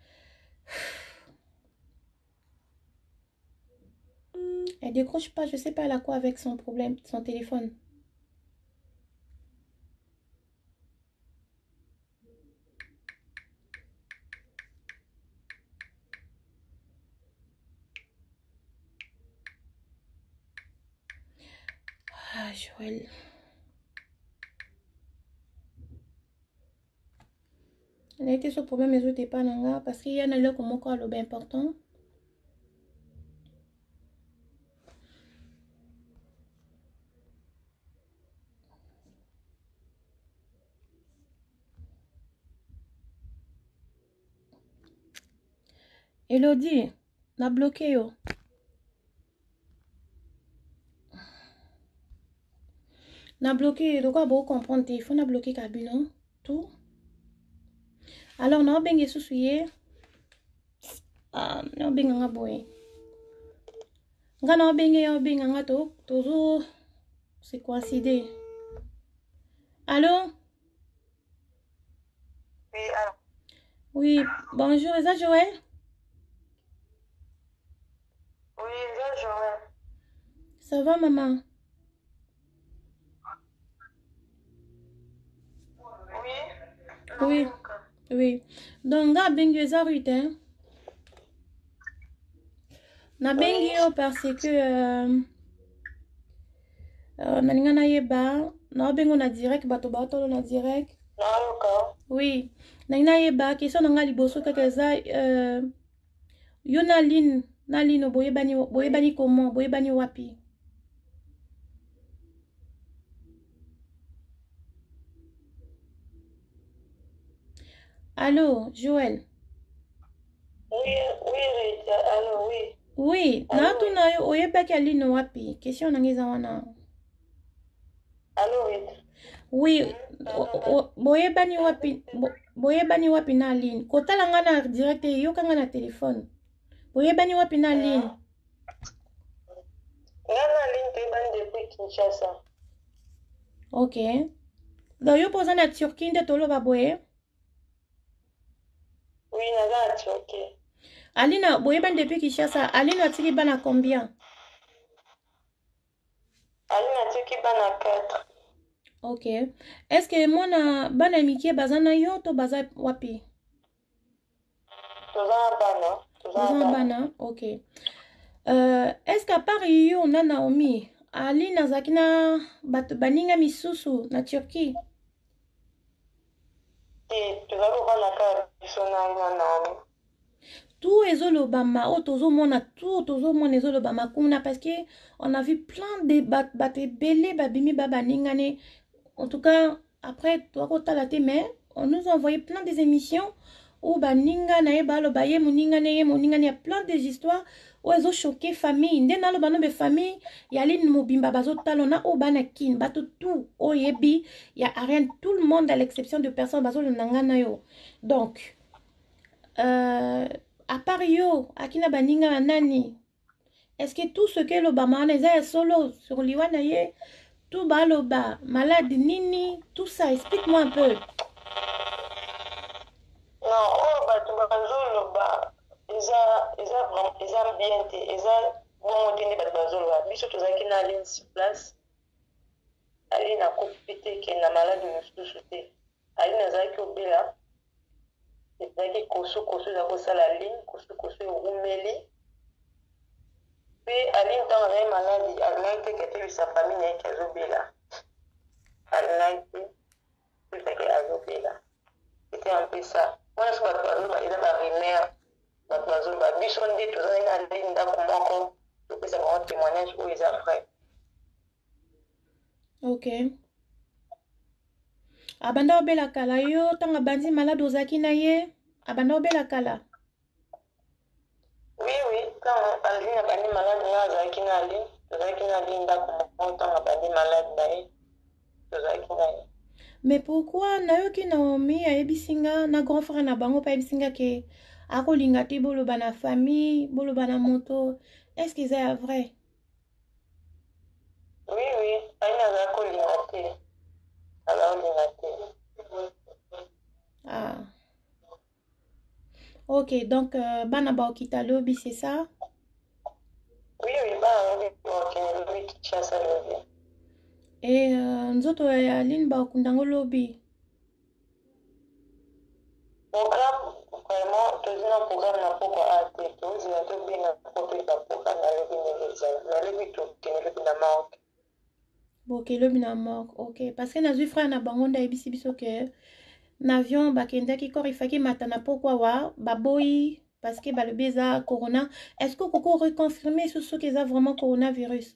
Elle décroche pas. Je sais pas elle a quoi avec son problème, son téléphone. Ah, Joël. Elle a été ce problème, mais je n'étais pas là parce qu'il y en a là comme encore le bien important. Elodie, n'a bloqué yo. N'a bloqué, de quoi vous comprendre, il faut n'a bloqué cabine, tout. Alors, n'a bien soucié. Ah, n'a bien nga boy. Nga n'a bien nga bien nga to, toujours c'est coïncidé. Allô? Oui, allô. Oui, bonjour, est-ce que Joël? Oui, c'est Joël. Ça va, maman? Oui. Oui. Oui. Donc, nga bien nga za rute, hein? Na bien nga parce que euh, euh, na ninga na yeba, na bien na direct, bato bato na direct. Oui. Na ninga yeba, question na nga liboso kaka za euh, yo na line, na line boye bani boye bani comment, boye bani wapi? Allô, Joël? Oui, oui, allô, oui. Oui, na tu na yo oye baki aline wapi? Question na ngiza wana. Allô, oui. Oui, boye bani wapi? Boye bani wapi na line? Kota la nga na direct yo kanga na téléphone. Boye bani wapi na line? Nga na line te bani depuis Kinshasa. Ok. Donc yo posa na Turquie nde tolo ba boye? Oui, naza na Turquie. Alina, boye bani depuis Kinshasa, Alina atiki bana combien? Alina atiki bana quatre. Ok. Est-ce que mona bana mikie bazana yo to baza wapi? Toza bana. Toza bana. Ok. Euh, est-ce qu'à part yo na Naomi, Alina zakina bat baninga misusu na Turquie? Et toza bana ka bisona na Naomi. Tout ezolobama, oh tozo mona tout tozo mona ezolobama kuna parce que on a vu plein de bat bat belé babimi babaningane. En tout cas, après toi kota te mais on nous a envoyé plein des émissions où baninga na e balo baye moninga na ye moninga il y a plein des histoires où elles ont choqué famille. Ndé na lo bano be famille yali mobimba bazo talona o bana kin bato tout o yebi y a rien tout le monde à l'exception de personnes bazo le nangana yo. Donc euh à part yo, akina baninga nani. Est-ce que tout ce que l'Obama est solo sur l'Iwana ye, tout baloba, malade nini, tout ça, explique-moi un peu. Non, oh bah tu vas loba, isa isa vraiment isa bien te, isa bon tene ba bazoloba, biso tozaki na ligne sur place. Ali na kopite ke na malade mususu te. Ali na zaki obela. ezalaki kosu kosu eza kosala ligne kosu kosu erumeli mpe aline ntango azali maladi alingaki te ketebisa famille na yeke azobela alingaki te tebisaki azobela ete ampesa wana so bato bazoloba eza baremere bato bazoloba biso nde tozali na ligne ndako moko topesa bango témoignage oyo eza vrai. Ok. Abanda obela kala yo tanga bandi malade ozaki na ye abanda obela kala. Oui oui, quand aline abandi malade nga azalaki na aline Mais pourquoi nayoki Naomi ayebisinga na grand frère na bango pa yebisinga ke akolinga te boloba na famille boloba na moto? Est-ce que c'est vrai? Oui, oui, aina akolinga te. Akolinga te. Ah. Ok, donc euh, bana ba okita lobi, c'est ça? Oui, oui, bana okita lobi Kinshasa lobi. Et euh, nzoto ya Aline ba okundango lobi. Programme, vraiment, tout un programme n'a pas à être tout, j'ai un peu bien apporté la programme à l'objet de la lobby tout, qui est le Maroc. Ok, lobi na Maroc, ok. Parce que nazu frère na bango nda ebisi biso ke n'avion bakendaki kor ifaki matana pourquoi wa baboyi parce que balobi eza corona. Est-ce que koko reconfirmer sur ce qu'ils a vraiment coronavirus?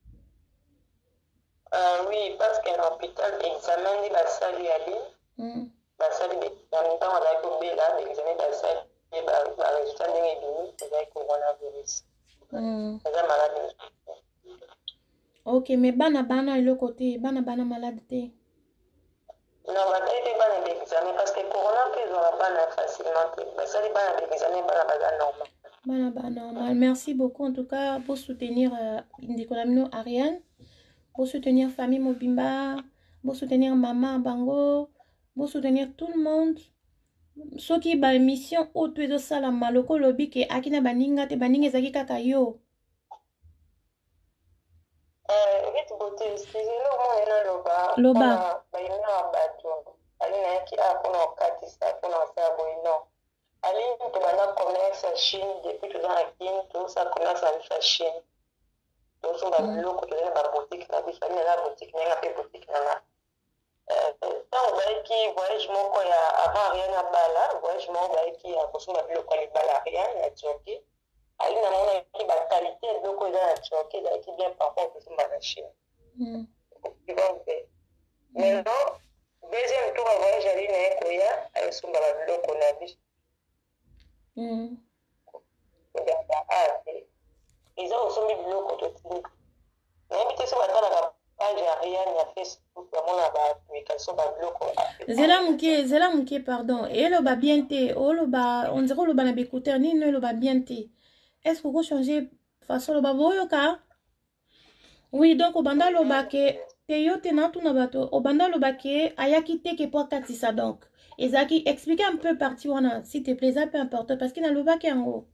Euh, oui, parce qu'un hôpital examen de la salle y aller. Mm. La salle d'examen, on a combien là, l'examen de la salle, et le résultat n'est pas c'est le coronavirus. Mm. C'est un malade. Ok, mais bana bana et le côté, bana bana malade te. Non, on va pas l'examen parce que le corona peut avoir pas facilement. Mais ça n'est pas l'examen, pas la normal. Bana bana normal. Merci beaucoup en tout cas pour soutenir euh, Indicolamino Ariane, pour soutenir famille Mobimba, pour soutenir maman Bango, pour soutenir tout le monde. Ce qui ba mission auto ezo sala maloko lobi ke akina baninga te baninga ezaki kaka yo. Euh, vite beauté, excusez-le, moi il y a loba. Loba. Ba ina bato. Alina yaki a kuna okatisa kuna sabo ino. Alina to bana commerce à Chine depuis tout ça Chine, tout ça commerce à Chine. Tout ça ba biloko to na ba boutique na biso na la boutique na pe boutique na. Tant que voyage moko ya avant rien à bala, voyage moko qui a kosoma biloko ya bala rien na Turquie. Ali na mona ki ba qualité biloko eza na Turquie za ki bien par rapport kosoma na Chine. Mm. Maintenant, deuxième tour à voyage ali na koya ay soma ba biloko na biso. Mm. Ya ba ate. Ils ont aussi mis biloko to tini. Na bité so batala ba page Ariane ya Facebook ya mona ba application ba biloko. Zela muke, zela muke pardon. Et le ba bien te, oh le ba on dirait le ba na bécouter ni ne le ba bien te. Est-ce que vous changez façon le ba boyoka? Oui, donc au banda le ba ke te yo te na tu na bato. Au banda le ba ke ayaki te ke po katisa donc. Ezaki expliquez un peu partie wana s'il te plaît, ça peu importe parce qu'il na le ba ke en haut.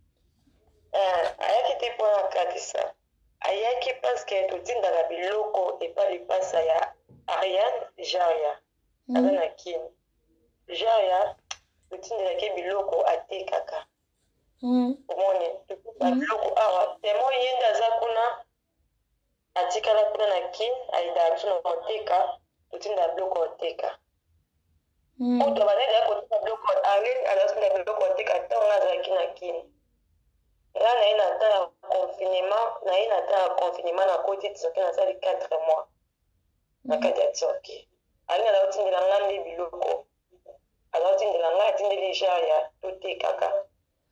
Euh, ayaki te po katisa. Ayaki parce que tout dit dans la biloko et pas les passes à Ariane Jaria. Aza na kini. Jaria, tout dit dans la biloko a te kaka. Omoni, ba biloko awa. Temo yenda za kuna atikala kuna na kini, aida biso na oteka, tout dit dans biloko oteka. Oto banede ya koteka biloko Ariane alaso na biloko oteka tango azalaki na kini. Là, il y a un confinement, il y a un confinement à côté de Turquie, il y a quatre mois. Dans le cas de Turquie. Alors, il y a un langage de biloko. Alors, il y a un langage de Nigeria, tout est caca.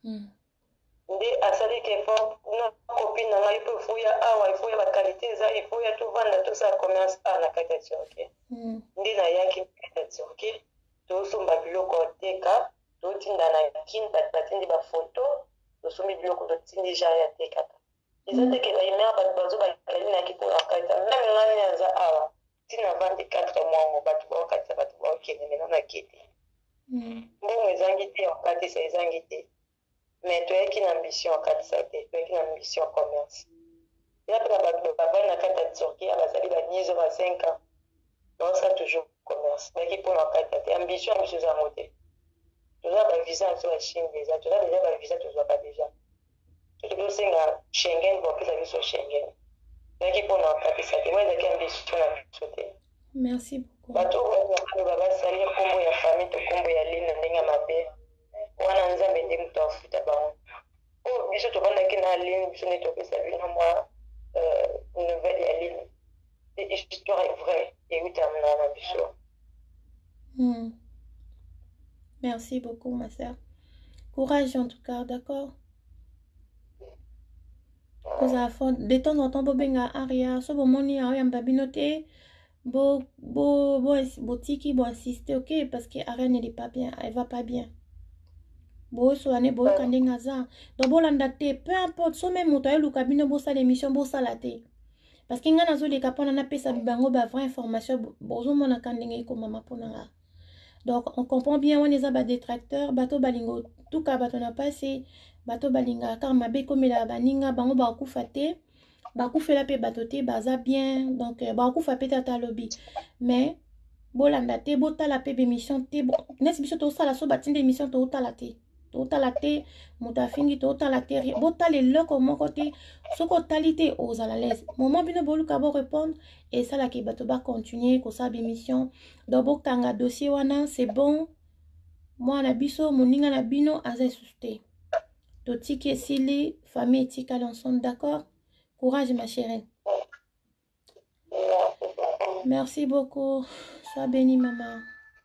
Ndé, à ça dit qu'il faut, nos copines, il faut fouiller, il faut la qualité, il faut tout vendre, tout ça commence à la cas de Turquie. Ndé, na yaki de Turquie, tout son biloko teka, tout est dans la kin, batindi ba photo. Nous sommes biloko de Nigeria te kaka. Ils ont dit que la imère bat bazo ba kalina ki pour akata. Même ngani aza awa. Tina vingt-quatre mois ngo bat ba akata bat ba okene mena na kiti. Mbongo ezangi te akati sa ezangi te. Mais tu as une ambition akati sa te. Tu as une ambition commerce. Ya pa ba ba ba na kata Turquie aba sali ba nizo ba cinq ans. Donc ça toujours commerce. Mais qui pour akata te ambition ambition za moté. Tu as un visa sur la Chine déjà. Tu as déjà un visa, tu ne pas déjà. Tu dois aussi un Schengen pour que ça soit Schengen. Donc, il faut en faire ça. Moi, j'ai une ambition à sauter. Merci beaucoup. Bateau, on va salir combo ya famille, to combo ya ligne, ndinga mabe. Wana nzambe ndi mutu afuta bango. Oh, biso to banda kina ligne, biso ne to pesa bino moi euh une nouvelle ya ligne. L'histoire est vraie et oui, t'amena na biso. Hmm. Merci beaucoup, ma sœur. Courage en tout cas, d'accord? de temps en temps, bobenga aria, so bomoni aria mbabinote, bo, bo, bo, bo, tiki, bo insister, ok, parce que aria n'est pas bien, elle va pas bien. Bo, so ane, bo, kande ngaza. Donc, bo landate, peu importe, so même moto, lu kabino, bo sa l'émission, bo sa late. Parce que nga nazo de kapon, on a payé sa bibango, ba vraie information, bo, zo mona kande nga yiko mama ponanga. Donc, on comprend bien, on est à détracteur, bateau balingo, tout cas, bateau n'a pas c'est, bateau balinga, car ma bé comme la baninga, bango baku fate, baku fait la paix batote, baza bien, donc, baku fa péter ta lobby. Mais, bolanda te, bota la paix émission te, n'est-ce pas, tout ça, la so batin d'émission, tout à la te, tout à la te, moutafingi, tout à la te, bota les locaux, mon côté, ce qu'on talité aux à la l'aise. Moment bien, bolu kabo répondre, et ça, la qui bateau va continuer, qu'on sa émission. Donc, kanga dossier wana, c'est bon. Moi, na biso, moninga na bino, aza susté. Toti ke sili, famille tika l'ensemble, d'accord? Courage, ma chérie. Merci beaucoup. Sois bénie, maman.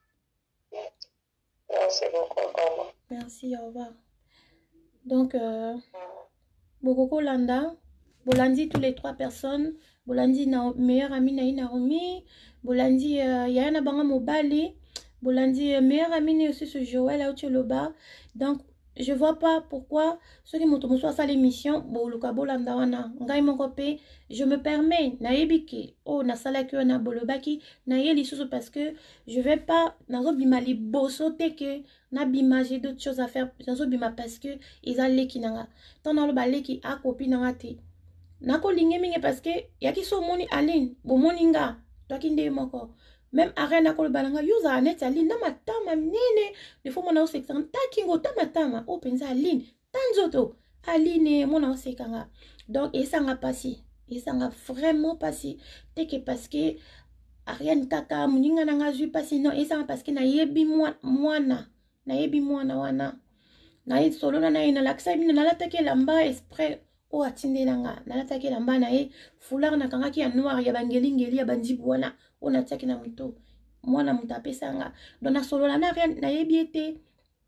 Merci beaucoup, maman. Merci, au revoir. Donc, euh, Bokoko Landa, Bolandi, tous les trois personnes. Bolandi, na meilleure amie na Naomi. Bolandi, euh, Yana Banga Mobali. Bolandi, euh, meilleure amie aussi ce Joël Aoutioloba. Donc, je vois pas pourquoi ceux qui m'ont à ça l'émission, Boluka Bolanda wana, Ngai Mongope, je me permets, Naebiki, oh, na salaki na Bolobaki, Naye Lisusu parce que je vais pas, Nazo Bimali Bosso Teke, na bima, j'ai d'autres choses à faire, Nazo Bima parce que ils allaient qui nanga. Tant dans le balai qui a copie nanga te. Nako linge parce que yaki so moni aline, bo moninga, toi qui ndé moko. Même arena ko balanga yuza anet aline na matama nene, des fois mona osekanga takingo ta matama, o penza aline, tanzoto, aline mona osekanga. Donc et ça nga passé, et ça nga vraiment passé, teke parce que Ariane kaka muninga nanga zui passé non, et ça parce que na yebi mwana, na yebi mwana wana. Na ye solo na ye na laksa bina na latake lamba exprès o atinde nanga na latake lamba na ye foulard na kanga ki ya noir ya bangeli ngeli ya bandibu wana o na tsaki na muto mwana mutape sanga donc na solo na rien na ye biete.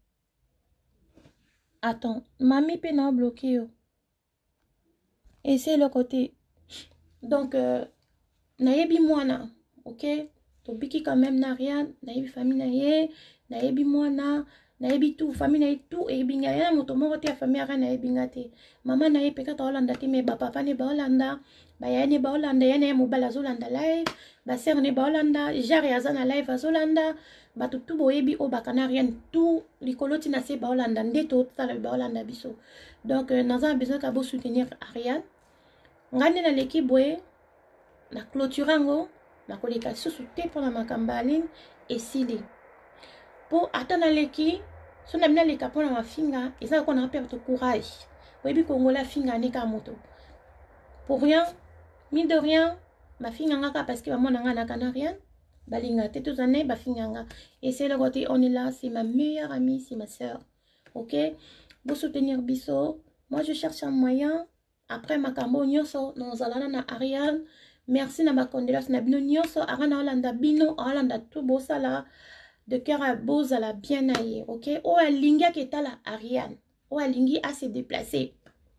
Attends, mami pe na bloqué yo et c'est le côté donc euh, na yebi mwana, ok, to biki quand même na rien na yebi famille na ye na yebi mwana na yebi tout famille na tout et binga ya moto moko te famille ara na yebinga te maman na ye peut-être Hollanda te mais ba papa ne ba Hollanda ba ya ne ba Hollanda ya ne mobala Hollanda live ba sœur ne ba Hollanda jare ya na live Hollanda ba tout tout boyebi o ba canarien tout likoloti na se ba Hollanda ndeto ta ba Hollanda biso donc euh, nous avons besoin ka bo soutenir Ariane ngane na l'équipe boye na clôturango na koleka susu te pour la makambaline et sili pour attendre l'équipe, si on a bien les capons dans ma finga, et ça qu'on a perdu courage. Oui, puis qu'on la finga n'est qu'à moto. Pour rien, mine de rien, ma finga n'a parce que maman n'a n'a rien. Balinga, t'es tous années, ma finga. Et c'est le côté, on est là, c'est ma meilleure amie, c'est ma soeur. Ok? Pour soutenir Bisso, moi je cherche un moyen. Après ma cambo, nyoso, nous allons na Ariane. Merci na ma condoléance, na bino nyoso, arana Hollanda, bino, Hollanda, tout beau ça là. De cœur à beau à la bien aillé, ok? Oh, Alinga qui est à la Ariane. Oh, Alingi a se déplacé.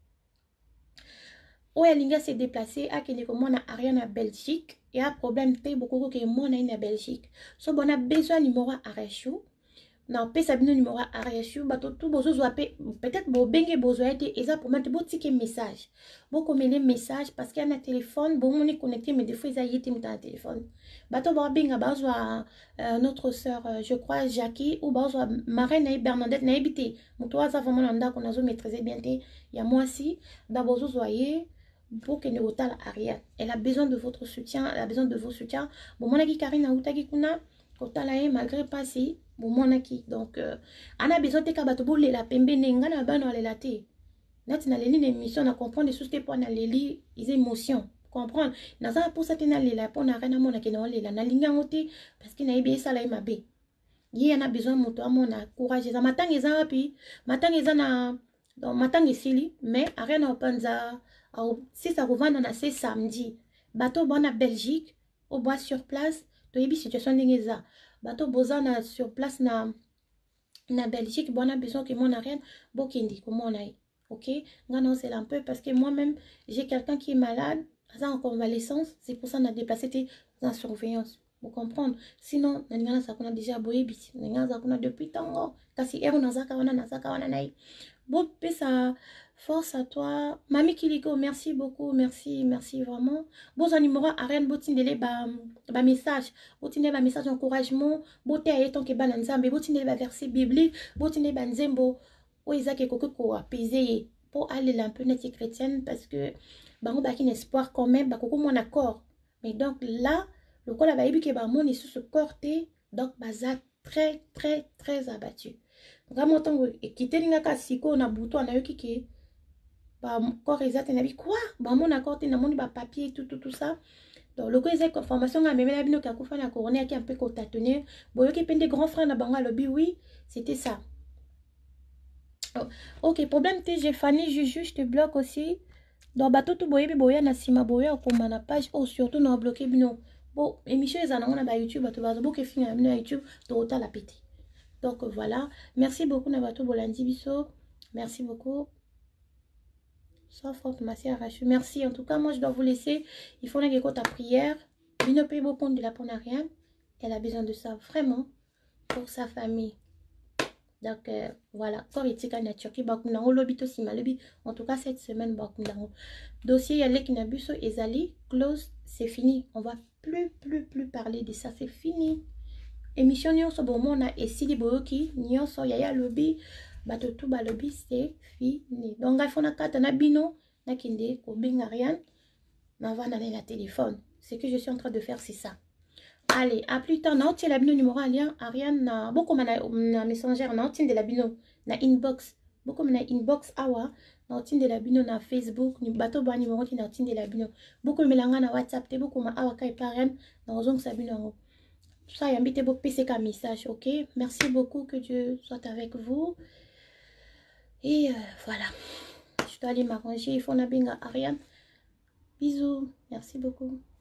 Oh, Alinga s'est déplacé à qui comme na Ariane à Belgique. Il y a un problème très beaucoup que moi na Belgique. So, on a besoin numéro à Arachou. Non, pas sabino numéro à Arachou. Bato tout besoin zoapé. Peut-être bo bengue besoin et ça pour mettre beau ticket message. Bon comme les messages parce qu'il y a un téléphone. Bon, on est connecté mais des fois ils a été mis dans le téléphone. Bato bo benga besoin notre sœur, je crois Jackie ou besoin Marraine et Bernadette n'a habité. Mon toi ça vraiment l'anda qu'on a zo maîtriser bien. Il y a moi aussi. D'abord zo zoyer. Pour que nous la Ariane. Elle a besoin de votre soutien, elle a besoin de vos soutiens. Bon, mon aki Karina Outaki Kuna, Kotalae, malgré passé, bon, mon aki. Donc, euh, on a besoin de Kabatobo, la Pembe, Nenga, Ban, on la té. Nat, na leli l'émission, on a comprendre des choses pour na leli, les émotions. Comprendre. N'a pas pour ça que na leli, pour na rien, mon aki, na leli, na linga ngote, parce qu'il n'a ébé ça là, il m'a bé. Il y en a besoin, mon toi, mon a courage. Ça m'attend, ils ont appui. M'attend, ils ont a. Donc, m'attend, ils s'y mais à rien, on pense à. Si ça revend, on a c'est samedi. Bateau bon à Belgique, au bois sur place, tu as une situation de bateau bozana sur place na na Belgique, bon a besoin que mon a rien, bokindi, comme on a. ok? Non, c'est un peu parce que moi-même, j'ai quelqu'un qui est malade, en convalescence, c'est pour ça qu'on a déplacé en surveillance. Vous comprenez? Sinon, on a déjà boyé, on a depuis tant, kasi er on a zaka wana na zaka wana naï. Bon, ça force à toi. Mami Kiliko, merci beaucoup, merci, merci vraiment. Bon, ça numéro Ariane Botindele, ba, ba message. Botindele, ba message d'encouragement. Boté a été que ba nanzambe. Botindele, ba verset biblique. Botindele, ba nzembo. O Isaac et Koko ko apaiser pour aller un peu net chrétienne parce que, bah, on a un espoir quand même, bah, Koko mon accord. Mais donc là, le col a baïbi que bah, mon est sous ce corté. Donc, bah, ça très, très, très abattu. Vraiment, tant que quitter l'ingaka siko na bouton na yoki ke ba corps exact na bi quoi ba mon accord na mon ba papier tout tout tout ça donc le exact information a même la bino ka kufa na corona qui un peu cotatonné boyo ki pende grand frère na banga lobby oui c'était ça. Oh, ok problème t j'ai Fanny Juju je te bloque aussi donc bato tout boye boya na sima boya okoma na page oh surtout na bloquer bino bon émission les anana ba YouTube bato ba zo ke finga na YouTube to ta la pété. Donc voilà, merci beaucoup Navato Bolandi Bisso, merci beaucoup. Sois forte, ma sœur Rachu. Merci. En tout cas, moi je dois vous laisser. Il faut que ta prière. Il ne peut pas de la rien. Elle a besoin de ça vraiment pour sa famille. Donc euh, voilà, quand il y a une Turquie, en tout cas cette semaine, dossier Yalek Nabuso et Zali, close, c'est fini. On va plus, plus, plus parler de ça, c'est fini. Émission nyonso bomo na esili boyoki nyonso yaya lobby bato tout ba lobby c'est fini. Donc il faut na kata na bino na kinde ko binga rien na vana na téléphone. Ce que je suis en train de faire c'est ça. Allez, à plus tard. Na otie la bino numéro alien Ariane na beaucoup na na messenger na otie de la bino na inbox. Beaucoup na inbox awa na otie de la bino na Facebook ni bato ba numéro na otie de la bino. Beaucoup melanga na WhatsApp te beaucoup ma awa kai parent na ozong sa bino. Ça y a mis vos P C comme message, ok? Merci beaucoup, que Dieu soit avec vous. Et euh, voilà. Je dois aller m'arranger. Il faut na binga Ariane. Bisous. Merci beaucoup.